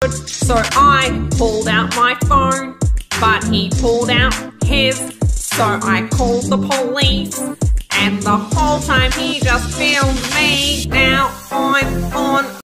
So I pulled out my phone, but he pulled out his. So I called the police, and the whole time he just filmed me. Now I'm on